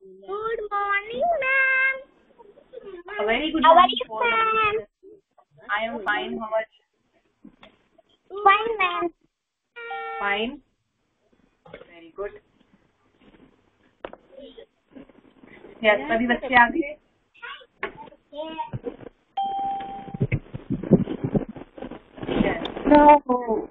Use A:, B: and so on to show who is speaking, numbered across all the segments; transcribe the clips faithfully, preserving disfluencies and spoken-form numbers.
A: Good morning, ma'am.
B: A very good
A: How are
B: morning
A: you,
B: to all of
A: ma'am?
B: you. I am fine. How are you?
A: Fine, ma'am.
B: Fine. Very good. Yes, सभी बच्चे आ गए? Yes.
A: No.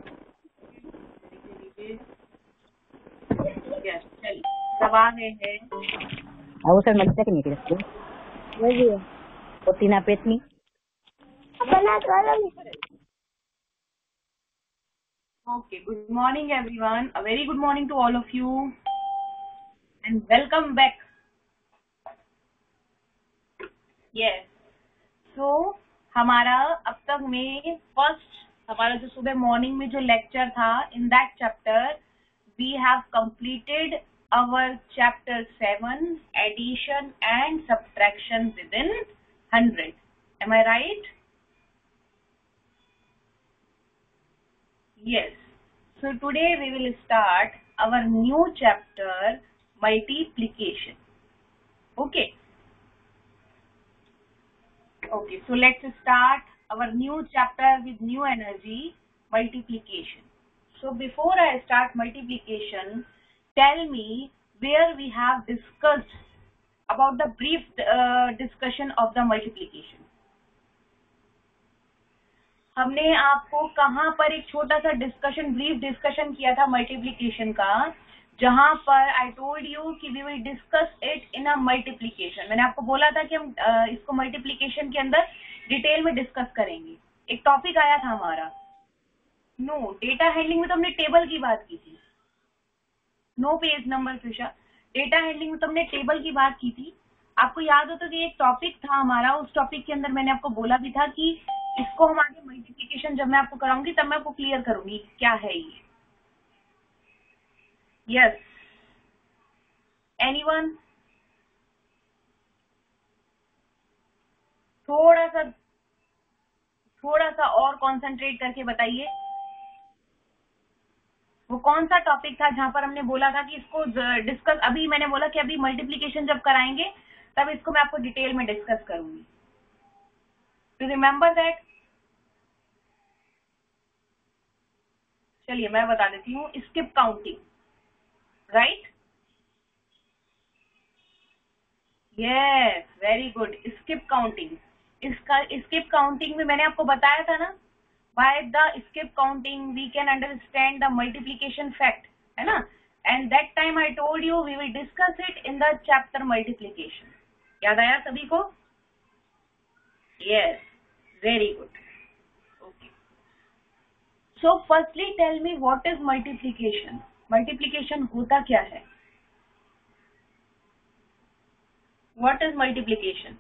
B: Yes. चलिए, सब आ गए हैं.
C: Ausal magtaka ni Kristo.
A: Lagi.
C: O tinapit ni.
A: Apa nak kalau?
B: Okay. Good morning, everyone. A very good morning to all of you, and welcome back. Yes. So हमारा अब तक में first हमारा जो सुबह मॉर्निंग में जो लेक्चर था, in that chapter we have completed our chapter seven, addition and subtraction within hundred. Am I right? Yes. So today we will start our new chapter, multiplication. Okay. Okay. So let's start our new chapter with new energy, multiplication. So before I start multiplication, tell me where we have discussed about the brief uh, discussion of the multiplication. हमने आपको कहाँ पर एक छोटा सा discussion, brief discussion किया था multiplication का, जहां पर आई टोल्ड यू कि we will discuss it in a multiplication. मैंने आपको बोला था कि हम uh, इसको मल्टीप्लिकेशन के अंदर डिटेल में डिस्कस करेंगे. एक टॉपिक आया था हमारा. नो, डेटा हैंडलिंग में तो हमने टेबल की बात की थी. नो पेज नंबर फिशा. डेटा हैंडलिंग में तो हमने टेबल की बात की थी. आपको याद हो तो कि एक टॉपिक था हमारा, उस टॉपिक के अंदर मैंने आपको बोला भी था कि इसको हम आगे मल्टीप्लिकेशन जब मैं आपको कराऊंगी तब मैं आपको क्लियर करूंगी क्या है ये. Yes, anyone? थोड़ा सा थोड़ा सा और कंसंट्रेट करके बताइए. वो कौन सा टॉपिक था जहां पर हमने बोला था कि इसको डिस्कस, अभी मैंने बोला कि अभी मल्टीप्लिकेशन जब कराएंगे तब इसको मैं आपको डिटेल में डिस्कस करूंगी. To remember that. चलिए मैं बता देती हूँ. Skip counting, right? Yes, very good. Skip counting. इसका स्किप काउंटिंग में मैंने आपको बताया था ना, by the skip counting we can understand the multiplication fact, है ना? And that time I told you we will discuss it in the chapter multiplication. याद आया सभी को? Yes, very good. Okay. So firstly tell me what is multiplication. Multiplication होता क्या है? What is multiplication?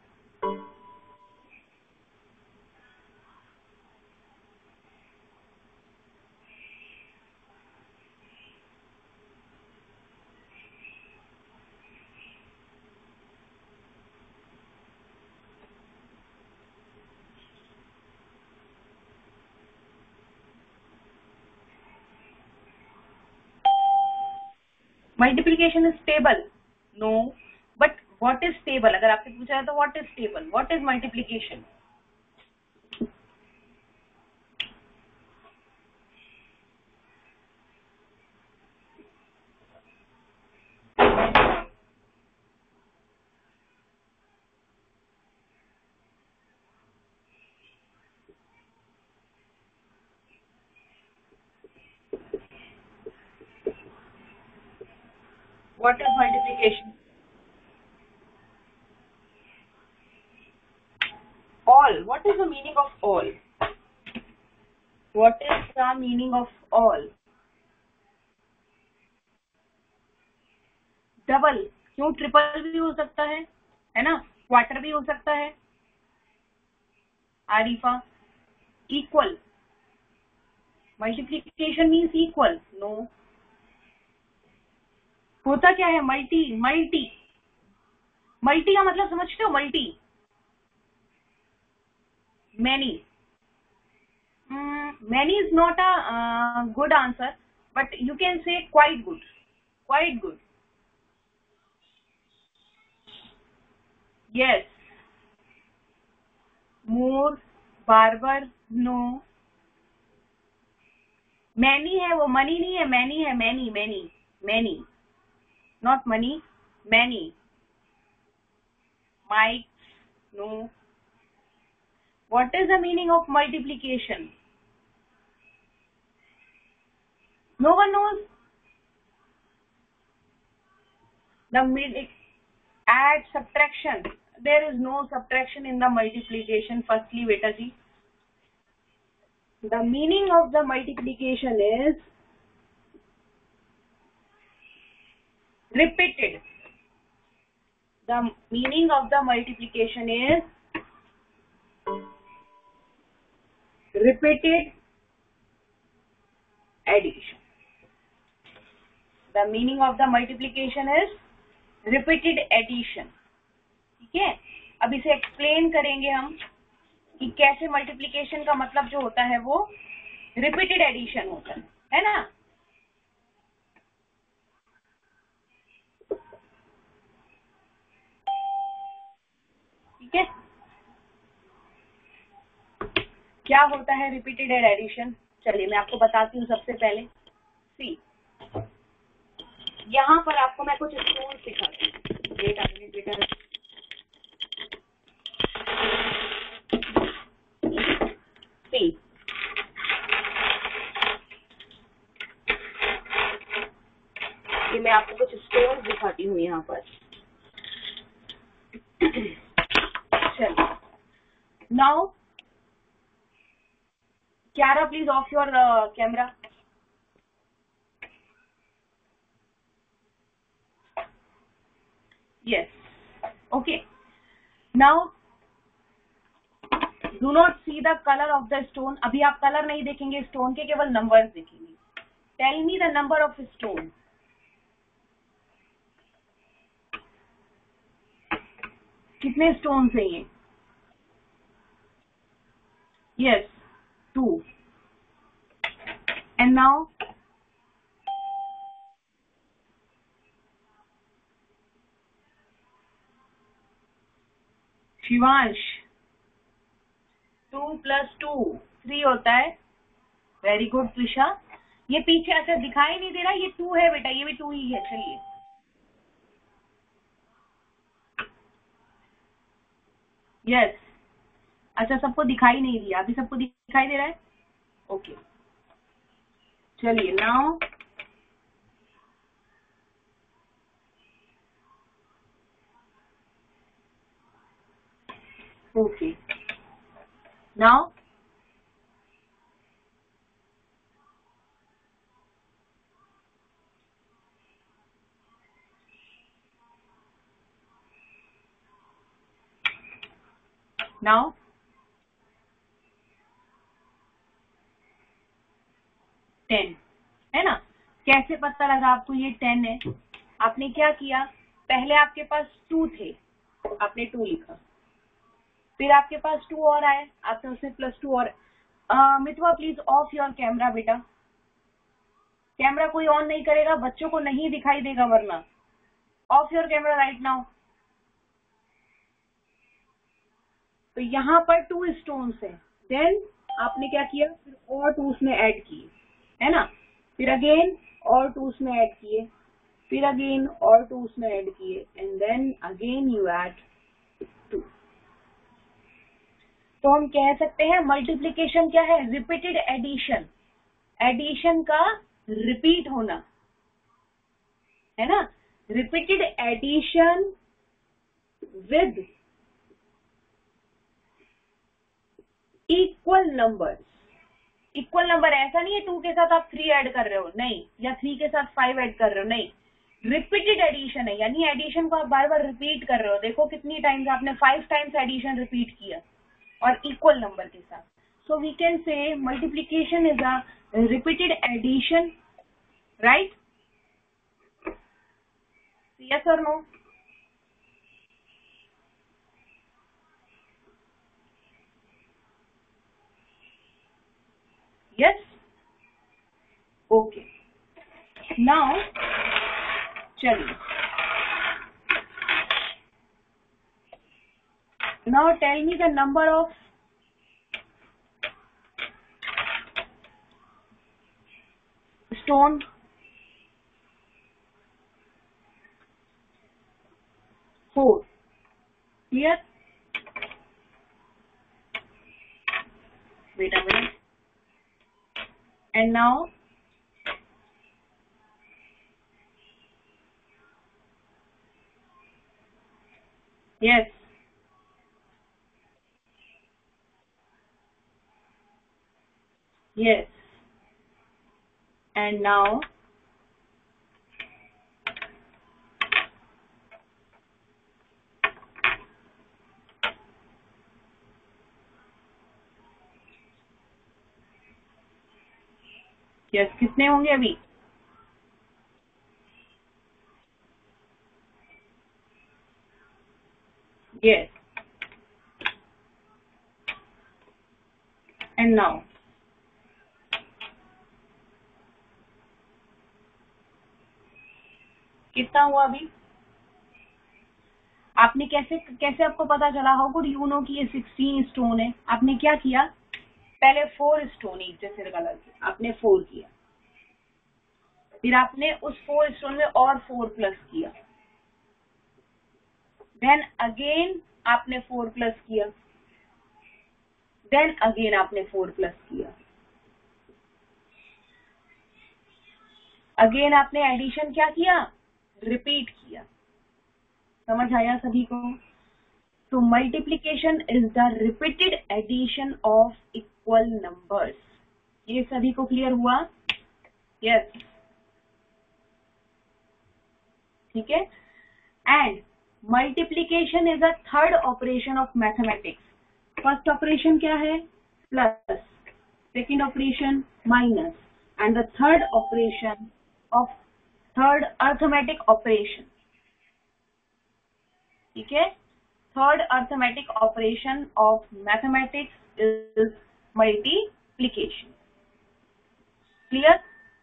B: Multiplication is table? No, but what is table? अगर आपसे पूछा है तो what is table, what is multiplication? What is multiplication? All. What is the meaning of all? What is the meaning of all? Double. क्यों? Triple भी हो सकता है, है ना? क्वार्टर भी हो सकता है. Arifa, equal. Multiplication means equal? No. होता क्या है? मल्टी. मल्टी मल्टी का मतलब समझते हो? Multi, many. Many is not a good answer, but you can say quite good. Quite good. Yes, more, barber, no. Many है वो, मनी नहीं है, मैनी है, many many many, not money, many. Mike, no. What is the meaning of multiplication? No one knows. The meaning, add, subtraction. There is no subtraction in the multiplication. Firstly, beta ji, the meaning of the multiplication is repeated. The meaning of the multiplication is repeated addition. The meaning of the multiplication is repeated addition. ठीक है, अब इसे explain करेंगे हम कि कैसे multiplication का मतलब जो होता है वो रिपीटेड एडिशन होता है, है ना। ठीक है, क्या होता है रिपीटेड एडिशन? चलिए मैं आपको बताती हूँ। सबसे पहले सी, यहाँ पर आपको मैं कुछ स्टोन सिखाती हूँ। बेटा बेटा सी, ये मैं आपको कुछ स्टोन दिखाती हूँ यहाँ पर। चलिए, now Kiara please off your camera. Yes. Okay. Now, do not see the color of the stone. अभी आप कलर नहीं देखेंगे स्टोन के, केवल नंबर्स देखेंगे। Tell me the number of stone. कितने स्टोन है ये? Yes, two. And now, Shivansh, two plus two three होता है। Very good Trisha. ये पीछे अच्छा दिखाई नहीं दे रहा, ये टू है बेटा, ये भी टू ही है। चलिए, यस, अच्छा सबको दिखाई नहीं दिया, अभी सबको दिखाई दे रहा है। ओके, चलिए now okay, now now ten है ना। कैसे पता लगा आपको ये टेन है? आपने क्या किया, पहले आपके पास टू थे, आपने टू लिखा, फिर आपके पास टू और आए, आपने उसमें प्लस टू और। Mitwa please off your camera बेटा। कैमरा कोई ऑन नहीं करेगा, बच्चों को नहीं दिखाई देगा वरना। Off your camera right now. तो यहाँ पर टू स्टोन्स है, देन आपने क्या किया, फिर और टू उसमें ऐड किए, है ना। फिर अगेन और टू उसमें ऐड किए, फिर अगेन और टू उसमें ऐड किए, and then again you add two. तो हम कह सकते हैं मल्टीप्लिकेशन क्या है, रिपीटेड एडिशन। एडिशन का रिपीट होना, है ना। Repeated addition with equal number. Equal number ऐसा नहीं है टू के साथ आप थ्री ऐड कर रहे हो, नहीं, या थ्री के साथ फाइव ऐड कर रहे हो, नहीं। रिपीटेड एडिशन है, यानी एडिशन को आप बार बार रिपीट कर रहे हो। देखो कितनी टाइम्स आपने, फाइव टाइम्स एडिशन रिपीट किया और इक्वल नंबर के साथ। So we can say multiplication is a repeated addition, right? Yes और नो? Yes? Okay. Now, चलिए Now tell me the number of stone. Four. Clear? Wait a minute. And now yes. Yes. And now yes yes, कितने होंगे अभी? Yes and now कितना हुआ अभी? आपने कैसे कैसे आपको पता चला? हाउ कुड यू नो कि ये सिक्सटीन स्टोन है? आपने क्या किया? पहले फोर स्टोन एक जैसे कलर के आपने फोर किया, फिर आपने उस फोर स्टोन में और फोर प्लस किया, देन अगेन आपने फोर प्लस किया, देन अगेन आपने फोर प्लस किया, अगेन आपने एडिशन क्या किया? रिपीट किया। समझ आया सभी को? तो multiplication is the repeated addition of equal numbers. ये सभी को क्लियर हुआ? Yes yes. ठीक है। And multiplication is a third operation of mathematics. First operation क्या है? Plus, second operation minus, and the third operation of third arithmetic operation. ठीक है। Third arithmetic operation of mathematics is multiplication. Clear?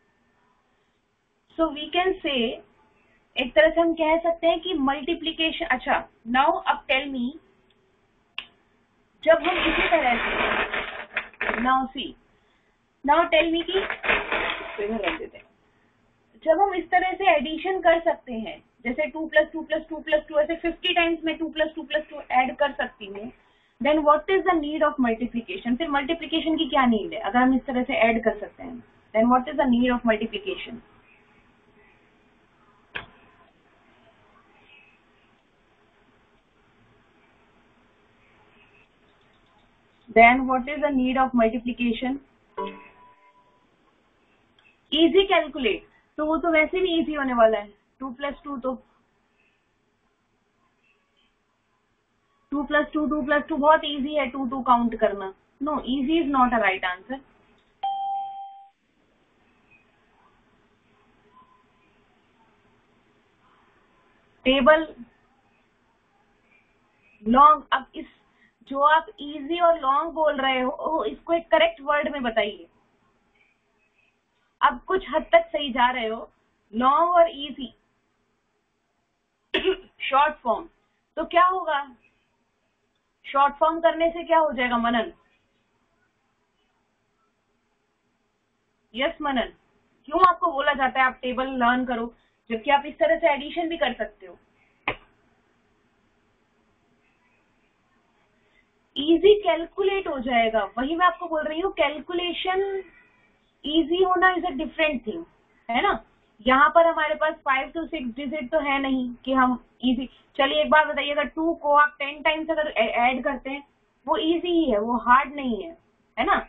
B: So we can say, एक तरह से हम कह सकते हैं कि मल्टीप्लीकेशन। अच्छा, नाउ अब टेल मी, जब हम इसी तरह से, now see, now tell me कि रख देते हैं, जब हम इस तरह से एडिशन कर सकते हैं, जैसे two plus two plus two plus two, ऐसे फिफ्टी टाइम्स में two plus two plus two add कर सकती हूँ, then what is the need of multiplication? फिर मल्टीप्लीकेशन की क्या नीड है? अगर हम इस तरह से ऐड कर सकते हैं, then what is the need of multiplication? Then what is the need of multiplication? Easy calculate, तो वो तो वैसे भी easy होने वाला है। टू प्लस टू तो two plus two two plus two बहुत easy है टू टू काउंट करना। No, easy is not a right answer. Table long, अब इस जो आप इजी और लॉन्ग बोल रहे हो, इसको एक करेक्ट वर्ड में बताइए। अब कुछ हद तक सही जा रहे हो, लॉन्ग और इजी, शॉर्ट फॉर्म, तो क्या होगा? शॉर्ट फॉर्म करने से क्या हो जाएगा मनन? यस मनन, क्यों आपको बोला जाता है आप टेबल लर्न करो, जबकि आप इस तरह से एडिशन भी कर सकते हो? इजी कैलकुलेट हो जाएगा, वही मैं आपको बोल रही हूँ। कैलकुलेशन इजी होना इज अ डिफरेंट थिंग, है ना। यहाँ पर हमारे पास फाइव टू सिक्स डिजिट तो है नहीं कि हम इजी। चलिए एक बात बताइए, अगर टू को आप टेन टाइम्स अगर ऐड करते हैं, वो इजी ही है, वो हार्ड नहीं है, है ना।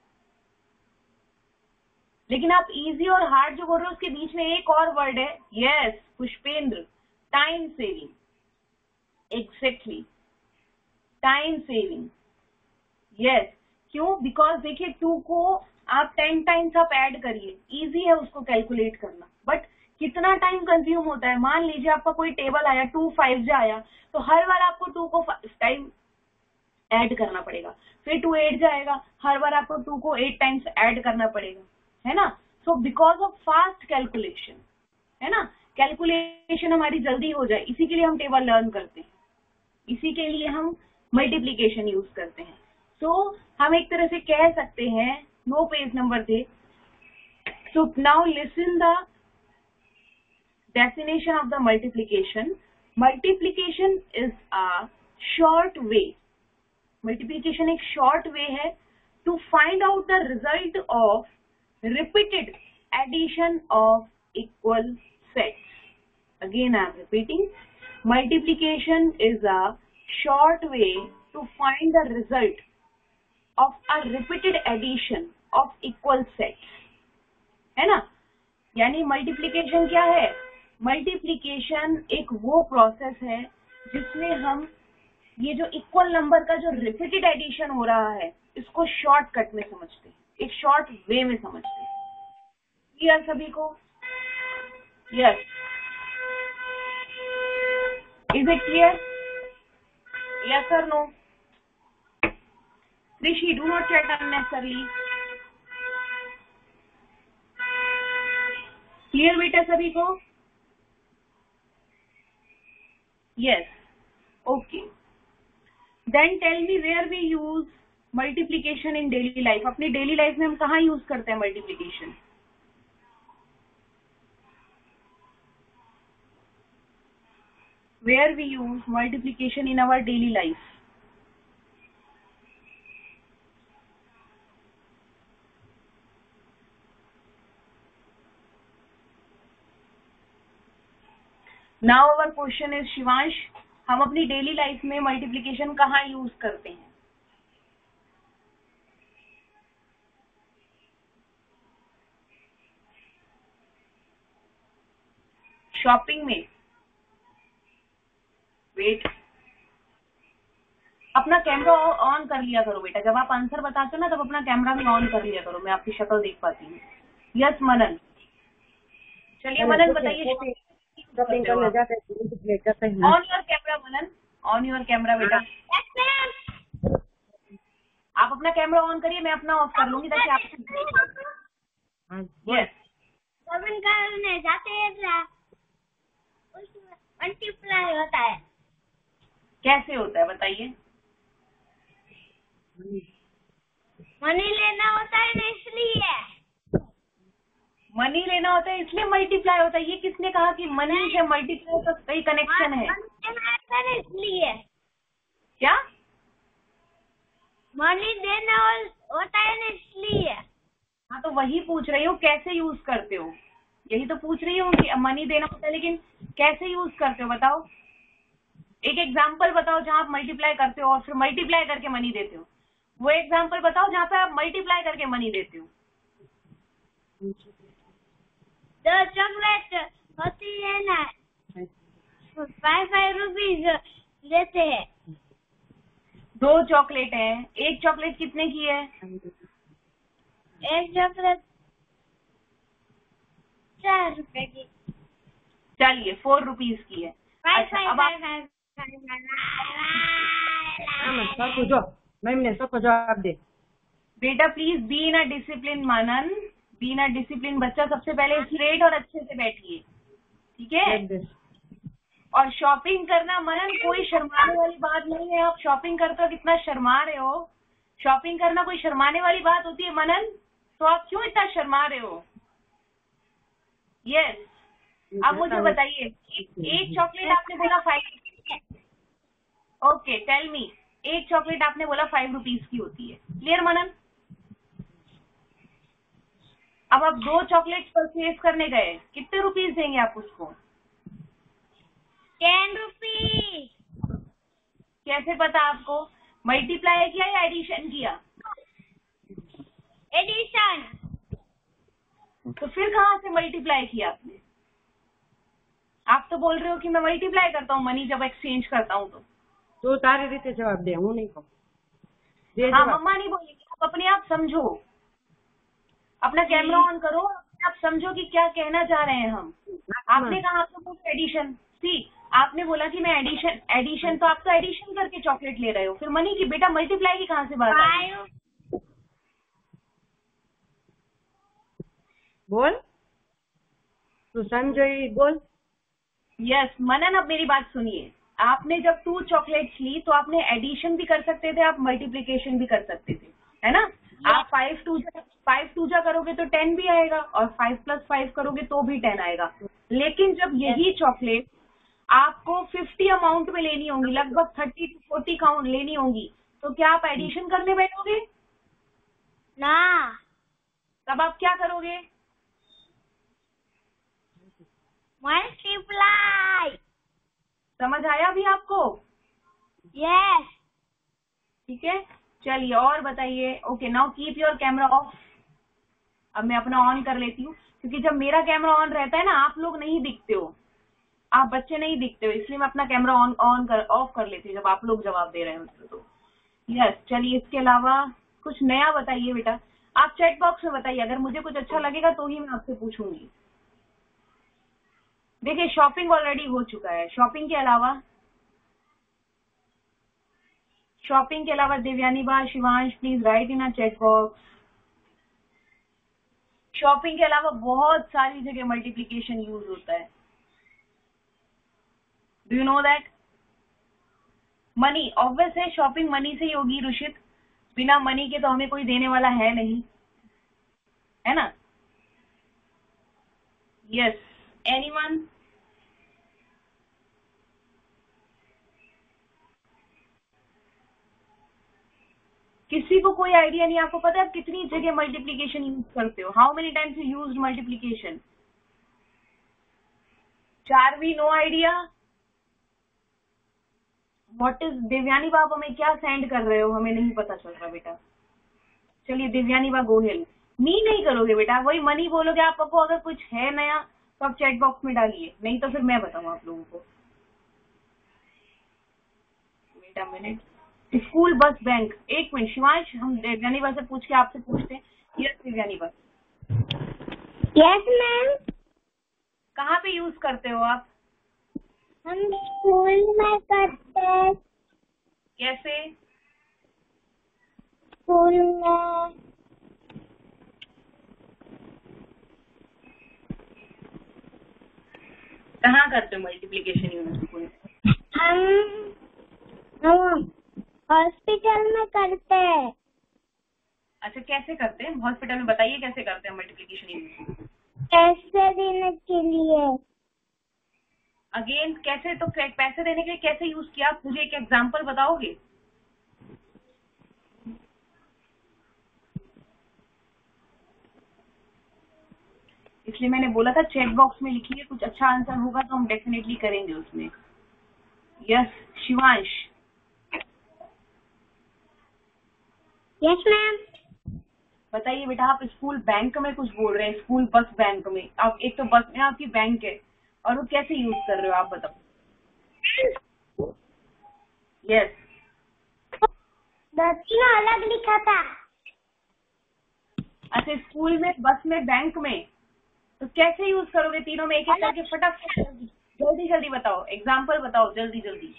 B: लेकिन आप इजी और हार्ड जो बोल रहे हो, उसके बीच में एक और वर्ड है, yes Pushpendra, time saving. Exactly, time saving, yes. क्यों? बिकॉज देखिए, टू को आप टेन टाइम्स आप ऐड करिए, इजी है उसको कैलकुलेट करना, बट कितना टाइम कंज्यूम होता है? मान लीजिए आपका कोई टेबल आया, टू फाइव जा आया, तो हर बार आपको टू को फाइव टाइम ऐड करना पड़ेगा, फिर टू एट जाएगा, हर बार आपको टू को एट टाइम्स ऐड करना पड़ेगा, है ना। So because of fast calculation, है ना, कैलकुलेशन हमारी जल्दी हो जाए, इसी के लिए हम टेबल लर्न करते हैं, इसी के लिए हम मल्टीप्लीकेशन यूज करते हैं। तो so, हम एक तरह से कह सकते हैं, नो पेज नंबर दे। So now listen the definition of the multiplication. Multiplication is a short way, multiplication एक शॉर्ट वे है to find out the result of repeated addition of equal sets. Again I am repeating, multiplication is a short way to find the result of a repeated addition of equal sets, है ना। यानी multiplication क्या है? Multiplication एक वो process है जिसमें हम ये जो इक्वल नंबर का जो रिपीटेड एडिशन हो रहा है इसको शॉर्टकट में समझते हैं, एक शॉर्ट वे में समझते हैं। क्लियर सभी को? Yes, is it clear? Yes or no? Rishi, do not chat unnecessarily. Clear बेटा सभी को? Yes. Okay. Then tell me where we use multiplication in daily life. अपनी daily life में हम कहाँ use करते हैं multiplication? Where we use multiplication in our daily life? Now our question is, Shivansh, हम अपनी डेली लाइफ में मल्टीप्लिकेशन कहाँ यूज करते हैं? शॉपिंग में? वेट, अपना कैमरा ऑन कर लिया करो बेटा, जब आप आंसर बताते हो ना तब अपना कैमरा भी ऑन कर लिया करो, मैं आपकी शक्ल देख पाती हूँ। यस मनन, चलिए मनन बताइए। On your camera Manan, on your camera बेटा। आप अपना कैमरा ऑन करिए, मैं अपना ऑफ कर लूंगी ताकि आप यस
A: करने जाते हैं मल्टीप्लाई होता है।
B: कैसे होता है बताइए?
A: मनी लेना होता है ना, इसलिए
B: मनी लेना होता है इसलिए मल्टीप्लाई होता है। ये किसने कहा कि मनी से मल्टीप्लाई का कई कनेक्शन है?
A: इसलिए
B: क्या
A: मनी देना होता है ना, इसलिए।
B: हाँ तो वही पूछ रही हूँ, कैसे यूज करते हो, यही तो पूछ रही हूँ कि मनी देना होता है लेकिन कैसे यूज करते हो बताओ। एक एग्जाम्पल बताओ जहाँ आप मल्टीप्लाई करते हो और फिर मल्टीप्लाई करके मनी देते हो। वो एग्जाम्पल बताओ जहाँ पे आप मल्टीप्लाई करके मनी देते हो।
A: दो चॉकलेट होती है ना, फाइव फाइव रुपीज लेते हैं।
B: दो चॉकलेट है, एक चॉकलेट कितने की है?
A: एक चॉकलेट चार रुपए की।
B: चलिए फोर रुपीज की है। अच्छा अब आप
C: सबको जो मैम ने सबको जवाब दे।
B: बेटा please be in a discipline Manan, be in a discipline. बच्चा सबसे पहले स्ट्रेट और अच्छे से बैठिए, ठीक है? और शॉपिंग करना मनन कोई शर्माने वाली बात नहीं है। आप शॉपिंग करते हो कितना शर्मा रहे हो। शॉपिंग करना कोई शर्माने वाली बात होती है मनन? तो आप क्यों इतना शर्मा रहे हो? Yes yes. अब मुझे बताइए, एक चॉकलेट आपने बोला फाइव, ओके टेल मी, एक चॉकलेट आपने बोला फाइव रुपीज की होती है, क्लियर मनन? अब आप दो चॉकलेट परचेज करने गए, कितने रुपीज देंगे आप उसको?
A: Ten rupees.
B: कैसे पता आपको? मल्टीप्लाई किया या एडिशन किया?
A: एडिशन।
B: तो फिर कहाँ से मल्टीप्लाई किया आपने? आप तो बोल रहे हो कि मैं मल्टीप्लाई करता हूँ मनी जब एक्सचेंज करता हूँ। तो
C: तो तारी रीते जवाब दे, हूँ नहीं कहूँ।
B: हाँ मम्मा नहीं बोलेगी, आप अपने आप समझो, अपना कैमरा ऑन करो, आप समझो कि क्या कहना चाह रहे हैं हम। आपने कहा आपको कुछ एडिशन, सी आपने बोला कि मैं एडिशन, एडिशन तो आप तो एडिशन करके चॉकलेट ले रहे हो, फिर मनी की बेटा मल्टीप्लाई की कहाँ से बात आ रही?
C: बोल तू संजय बोल।
B: यस मनन अब मेरी बात सुनिए, आपने जब टू चॉकलेट्स ली तो आपने एडिशन भी कर सकते थे, आप मल्टीप्लीकेशन भी कर सकते थे, है ना। आप फाइव टू फाइव टू जा करोगे तो टेन भी आएगा, और फाइव प्लस फाइव करोगे तो भी टेन आएगा। लेकिन जब यही चॉकलेट आपको फिफ्टी अमाउंट में लेनी होगी, लगभग थर्टी टू फोर्टी काउंट लेनी होगी, तो क्या आप एडिशन करने बैठोगे?
A: ना।
B: तब आप क्या करोगे?
A: मल्टीप्लाई।
B: समझ आया अभी आपको?
A: यस।
B: ठीक है, चलिए और बताइए। Okay, now keep your camera off. अब मैं अपना ऑन कर लेती हूँ, क्योंकि जब मेरा कैमरा ऑन रहता है ना, आप लोग नहीं दिखते हो, आप बच्चे नहीं दिखते हो, इसलिए मैं अपना कैमरा ऑन ऑन कर ऑफ कर लेती हूँ जब आप लोग जवाब दे रहे हो तो। यस, चलिए इसके अलावा कुछ नया बताइए बेटा। आप चैट बॉक्स में बताइए, अगर मुझे कुछ अच्छा लगेगा तो ही मैं आपसे पूछूंगी। देखिए शॉपिंग ऑलरेडी हो चुका है। शॉपिंग के अलावा शॉपिंग के अलावा Devyani ba, Shivansh, please write in a chat box. Shopping के अलावा बहुत सारी जगह मल्टीप्लीकेशन यूज होता है। Do you know that? Money, obvious है शॉपिंग मनी से ही होगी रुशित, बिना मनी के तो हमें कोई देने वाला है नहीं, है ना। Yes, anyone? किसी को कोई आइडिया नहीं? आपको पता है आप कितनी जगह मल्टीप्लीकेशन यूज करते हो? How many times you used multiplication? Charvi, no idea. What is Devyani बाबा में क्या सेंड कर रहे हो? हमें नहीं पता चल रहा बेटा। चलिए देवयानी बा गोहिल, मी नहीं करोगे बेटा, वही मनी बोलोगे। आपको अगर कुछ है नया तो आप चैट बॉक्स में डालिए, नहीं तो फिर मैं बताऊँ आप लोगों को। बेटा मिनट, स्कूल बस बैंक। एक मिनट शिवांश, हम देवयानी बा से पूछ के आपसे पूछते हैं। Yes Devyani ba.
A: Yes ma'am.
B: कहाँ पे यूज करते हो आप?
A: हम स्कूल में करते हैं।
B: कैसे?
A: स्कूल में
B: कहाँ करते हो मल्टीप्लीकेशन यूज स्कूल?
A: हम हम हॉस्पिटल में करते हैं।
B: अच्छा, कैसे करते हैं हॉस्पिटल में? बताइए कैसे करते हैं मल्टीप्लीकेशन यूज?
A: पैसे देने के लिए।
B: अगेन कैसे? तो पैसे देने के लिए कैसे यूज किया? मुझे एक एग्जांपल बताओगे? इसलिए मैंने बोला था चैट बॉक्स में लिखिए, कुछ अच्छा आंसर होगा तो हम डेफिनेटली करेंगे उसमें। यस शिवांश।
A: Yes ma'am.
B: बताइए बेटा, आप स्कूल बैंक में कुछ बोल रहे हैं, स्कूल बस बैंक में। आप एक तो बस में आपकी बैंक है, और वो कैसे यूज कर रहे हो आप बताओ? यस,
A: तीनों अलग लिखा था।
B: अच्छा स्कूल में, बस में, बैंक में, तो कैसे यूज करोगे तीनों में? एक एक करके फटाफट जल्दी जल्दी बताओ, एग्जाम्पल बताओ जल्दी जल्दी।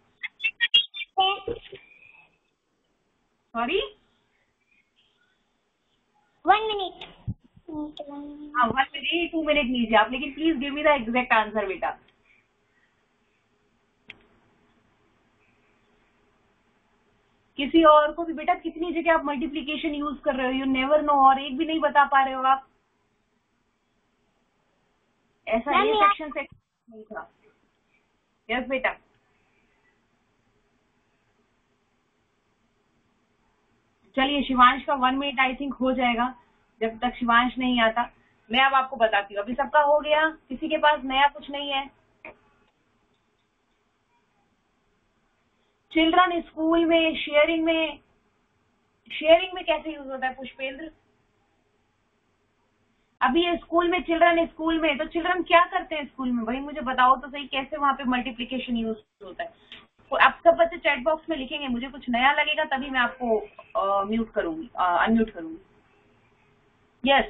B: Sorry,
A: one minute.
B: हाँ वन मिनट, टू मिनट लीजिए आप, लेकिन please give me the exact answer बेटा। किसी और को भी बेटा, कितनी जगह आप मल्टीप्लीकेशन यूज कर रहे हो? यू नेवर नो, और एक भी नहीं बता पा रहे हो आप। ऐसा ये सेक्शन से नहीं था। यस बेटा। चलिए शिवांश का वन मिनट आई थिंक हो जाएगा। जब तक शिवांश नहीं आता मैं अब आपको बताती हूँ। अभी सबका हो गया? किसी के पास नया कुछ नहीं है? चिल्ड्रन स्कूल में शेयरिंग में शेयरिंग में कैसे यूज होता है पुष्पेंद्र? अभी ये स्कूल में, चिल्ड्रन स्कूल में, तो चिल्ड्रन क्या करते हैं स्कूल में? भाई मुझे बताओ तो सही, कैसे वहां पे मल्टीप्लीकेशन यूज होता है? तो आप सब बच्चे चैट बॉक्स में लिखेंगे, मुझे कुछ नया लगेगा तभी मैं आपको म्यूट करूंगी, अनम्यूट करूंगी। यस,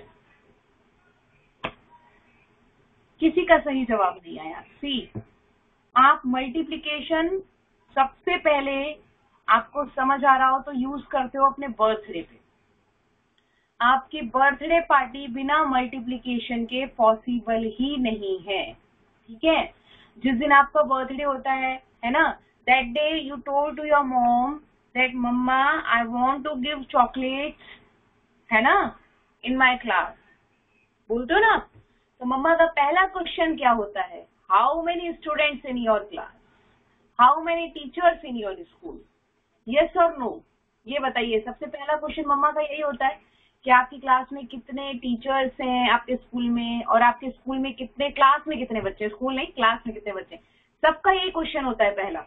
B: किसी का सही जवाब नहीं आया। सी, आप मल्टीप्लीकेशन सबसे पहले आपको समझ आ रहा हो तो यूज करते हो अपने बर्थडे पे। आपकी बर्थडे पार्टी बिना मल्टीप्लीकेशन के पॉसिबल ही नहीं है, ठीक है। जिस दिन आपका बर्थडे होता है है ना, that day you told to your mom that mumma I want to give chocolates, है ना, इन माय क्लास, बोलते हो ना। तो मम्मा का पहला क्वेश्चन क्या होता है, how many students in your class, how many teachers in your school, yes और नो, ये बताइए। सबसे पहला क्वेश्चन मम्मा का यही होता है कि आपकी क्लास में कितने टीचर्स हैं आपके स्कूल में, और आपके स्कूल में कितने, क्लास में कितने बच्चे, स्कूल नहीं क्लास में कितने बच्चे, सबका यही क्वेश्चन होता है पहला।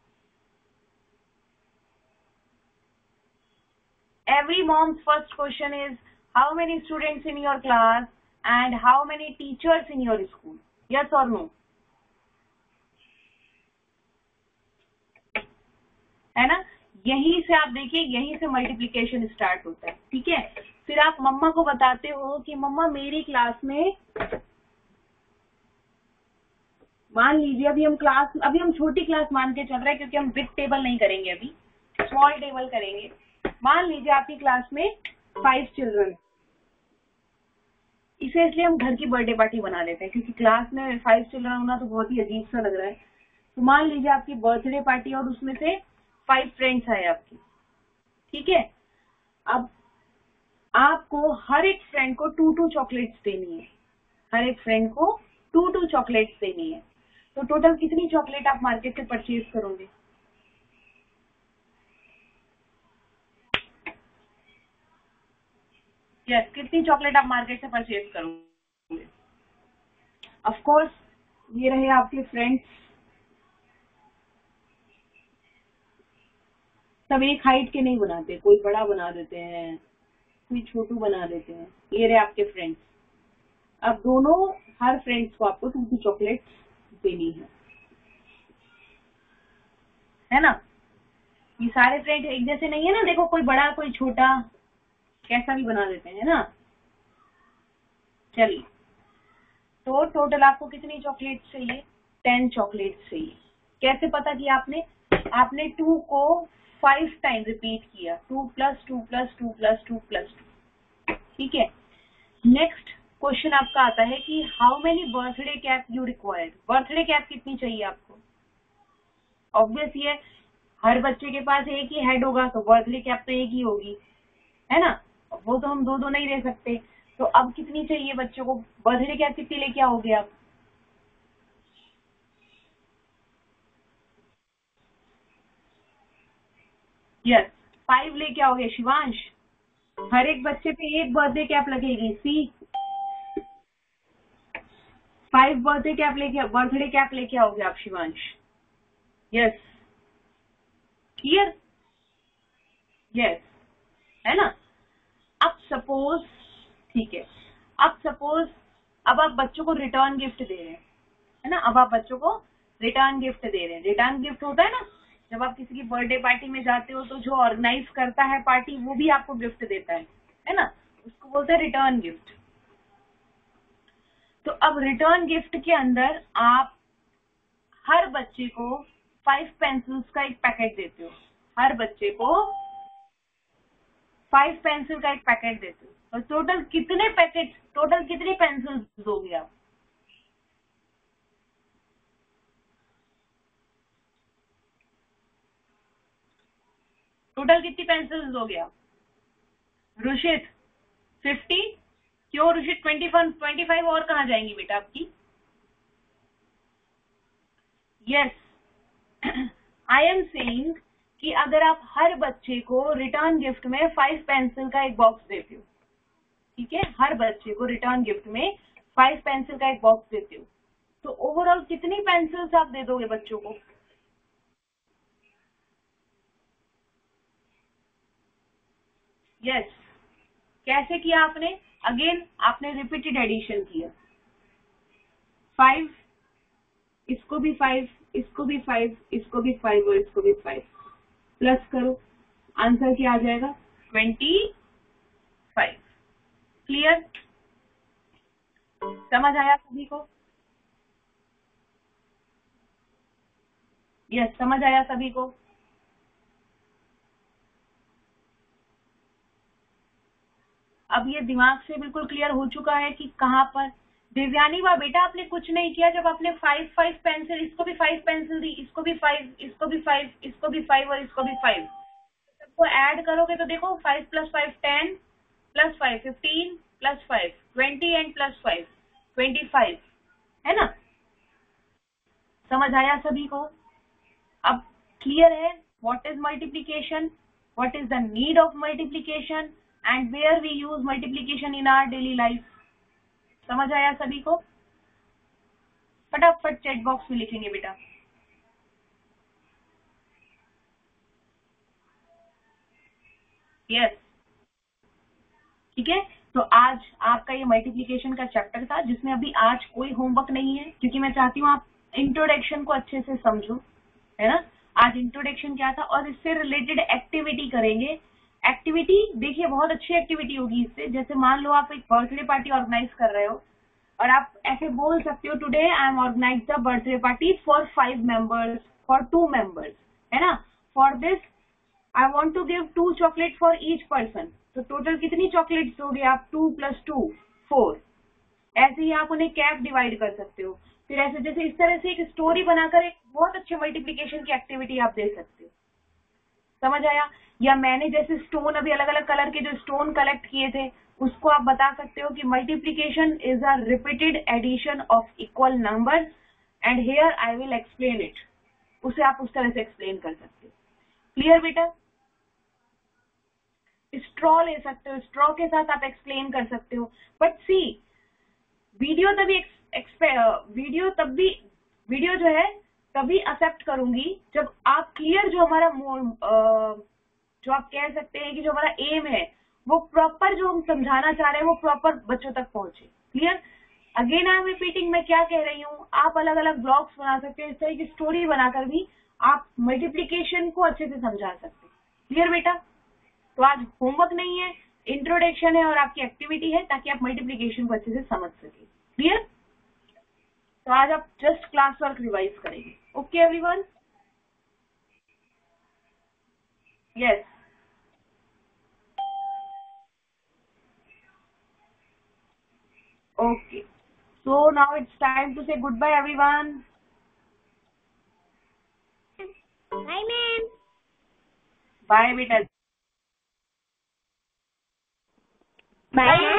B: Every mom's first question is how many students in your class and how many teachers in your school, yes और नो, है ना। यहीं से आप देखिए, यहीं से मल्टीप्लिकेशन स्टार्ट होता है, ठीक है। फिर आप मम्मा को बताते हो कि मम्मा मेरी क्लास में, मान लीजिए अभी हम क्लास, अभी हम छोटी क्लास मान के चल रहे हैं क्योंकि हम बिग टेबल नहीं करेंगे, अभी स्मॉल टेबल करेंगे। मान लीजिए आपकी क्लास में फाइव चिल्ड्रन, इसे इसलिए हम घर की बर्थडे पार्टी बना लेते हैं क्योंकि क्लास में फाइव चिल्ड्रन होना तो बहुत ही अजीब सा लग रहा है। तो मान लीजिए आपकी बर्थडे पार्टी और उसमें से फाइव फ्रेंड्स आए आपकी, ठीक है। अब आपको हर एक फ्रेंड को टू टू चॉकलेट्स देनी है, हर एक फ्रेंड को टू टू चॉकलेट्स देनी है। तो टोटल कितनी चॉकलेट आप मार्केट से परचेज करोगे, यस yes, कितनी चॉकलेट आप मार्केट से परचेज करोगे। ऑफ कोर्स ये रहे आपके फ्रेंड्स, सब एक हाइट के नहीं बनाते, कोई बड़ा बना देते हैं, कोई छोटू बना देते हैं, ये रहे आपके फ्रेंड्स। अब दोनों, हर फ्रेंड्स को आपको टू टू चॉकलेट्स देनी है, है ना। ये सारे फ्रेंड एक जैसे नहीं है ना, देखो कोई बड़ा कोई छोटा, कैसा भी बना देते हैं ना। चलिए, तो टोटल आपको कितनी चॉकलेट चाहिए, टेन चॉकलेट चाहिए। कैसे पता किया आपने, आपने टू को फाइव टाइम रिपीट किया, two plus two plus two plus two plus two, ठीक है। नेक्स्ट क्वेश्चन आपका आता है कि how many birthday cap you required, birthday cap कितनी चाहिए आपको। ऑब्वियस ये, हर बच्चे के पास एक ही हेड होगा तो बर्थडे कैप तो एक ही होगी, है ना, वो तो हम दो दो नहीं ले सकते। तो अब कितनी चाहिए बच्चों को, बर्थडे कैप कितनी लेके आओगे आप, यस फाइव लेके आओगे शिवांश। हर एक बच्चे पे एक बर्थडे कैप लगेगी, सी फाइव बर्थडे कैप लेके, बर्थडे कैप लेके आओगे आप शिवांश, यस क्लियर, यस, है ना। अब सपोज, ठीक है, अब सपोज अब आप बच्चों को रिटर्न गिफ्ट दे रहे हैं, है ना, अब आप बच्चों को रिटर्न गिफ्ट दे रहे हैं। रिटर्न गिफ्ट होता है ना, जब आप किसी की बर्थडे पार्टी में जाते हो तो जो ऑर्गेनाइज करता है पार्टी वो भी आपको गिफ्ट देता है, है ना, उसको बोलते हैं रिटर्न गिफ्ट। तो अब रिटर्न गिफ्ट के अंदर आप हर बच्चे को फाइव पेंसिल्स का एक पैकेट देते हो, हर बच्चे को फाइव पेंसिल का एक पैकेट देते हो। और टोटल कितने पैकेट, टोटल कितनी पेंसिल्स दोगे आप, टोटल कितनी पेंसिल्स दोगे आप। रुशित फिफ्टी, क्यों Rushit, twenty one twenty five और कहाँ जाएंगी बेटा आपकी, यस आई एम सेइंग कि अगर आप हर बच्चे को रिटर्न गिफ्ट में फाइव पेंसिल का एक बॉक्स देते हो, ठीक है, हर बच्चे को रिटर्न गिफ्ट में फाइव पेंसिल का एक बॉक्स देते हो, तो ओवरऑल कितनी पेंसिल्स आप दे दोगे बच्चों को, यस yes. कैसे किया आपने, अगेन आपने रिपीटेड एडिशन किया, फाइव, इसको भी फाइव, इसको भी फाइव, इसको भी फाइव और इसको भी फाइव, प्लस करो, आंसर क्या आ जाएगा, ट्वेंटी फाइव। क्लियर, समझ आया सभी को, यस yes, समझ आया सभी को। अब ये दिमाग से बिल्कुल क्लियर हो चुका है कि कहाँ पर दिव्यानी बा बेटा आपने कुछ नहीं किया, जब आपने फाइव फाइव पेंसिल, इसको भी फाइव पेंसिल दी, इसको भी फाइव, इसको भी फाइव, इसको भी फाइव और इसको भी फाइव, सबको ऐड करोगे तो देखो five plus five ten, plus five fifteen, plus five twenty and plus five twenty five, है ना? समझ आया सभी को? अब क्लियर है what is multiplication, what is the need of multiplication and where we use multiplication in our daily life. समझ आया सभी को? फटाफट चैट बॉक्स में लिखेंगे बेटा। यस, ठीक है। तो आज आपका ये मल्टीप्लिकेशन का चैप्टर था, जिसमें अभी आज कोई होमवर्क नहीं है, क्योंकि मैं चाहती हूँ आप इंट्रोडक्शन को अच्छे से समझो, है ना। आज इंट्रोडक्शन क्या था और इससे रिलेटेड एक्टिविटी करेंगे। एक्टिविटी देखिए बहुत अच्छी एक्टिविटी होगी इससे। जैसे मान लो आप एक बर्थडे पार्टी ऑर्गेनाइज कर रहे हो और आप ऐसे बोल सकते हो, today I am organise the birthday party for five members, for two members, है ना। For this I want to give two chocolate for each person. तो टोटल कितनी चॉकलेट्स दोगे आप? Two plus two four. ऐसे ही आप उन्हें कैप डिवाइड कर सकते हो। फिर ऐसे जैसे इस तरह से एक स्टोरी बनाकर एक बहुत अच्छे मल्टीप्लिकेशन की एक्टिविटी आप दे सकते हो। समझ आया? या मैंने जैसे स्टोन, अभी अलग अलग कलर के जो स्टोन कलेक्ट किए थे, उसको आप बता सकते हो कि multiplication is a repeated addition of equal numbers and here I will explain it. उसे आप उस तरह से एक्सप्लेन कर सकते हो। क्लियर बेटा? स्ट्रॉ ले सकते हो, स्ट्रॉ के साथ आप एक्सप्लेन कर सकते हो। बट सी, वीडियो तभी वीडियो तब भी वीडियो जो है तभी एक्सेप्ट करूंगी जब आप क्लियर, जो हमारा जो आप कह सकते हैं कि जो हमारा एम है वो प्रॉपर, जो हम समझाना चाह रहे हैं वो प्रॉपर बच्चों तक पहुंचे। Clear? Again I am repeating, मैं क्या कह रही हूँ, आप अलग अलग ब्लॉग्स बना सकते हो, इस तरह की स्टोरी बनाकर भी आप मल्टीप्लीकेशन को अच्छे से समझा सकते हैं। क्लियर बेटा? तो आज होमवर्क नहीं है, इंट्रोडक्शन है और आपकी एक्टिविटी है, ताकि आप मल्टीप्लीकेशन को अच्छे से समझ सके। क्लियर? तो आज आप जस्ट क्लास वर्क रिवाइज करेंगे। Okay everyone? Yes. Okay, so now it's time to say goodbye everyone.
A: Bye, ma'am.
B: Bye beta.
A: Bye.